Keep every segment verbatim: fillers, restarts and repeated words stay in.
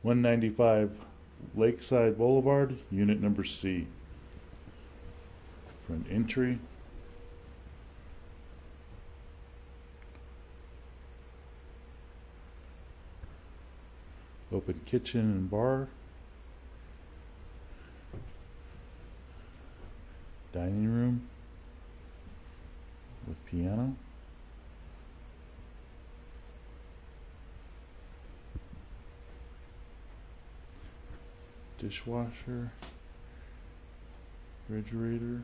one ninety-five Lakeside Boulevard, unit number C. Front entry. Open kitchen and bar. Dining room with piano. Dishwasher, refrigerator,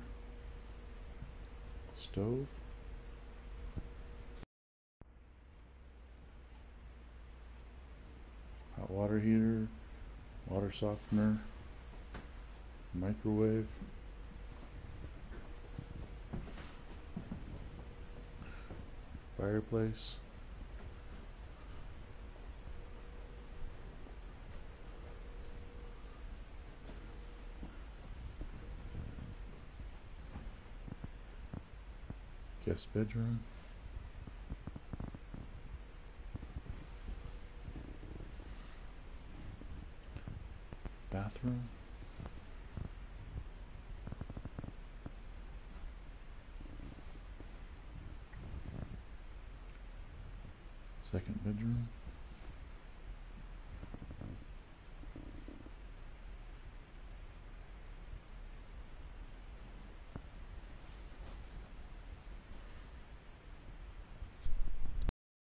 stove. Hot water heater, water softener, microwave. Fireplace. Guest bedroom. Bathroom. Second bedroom.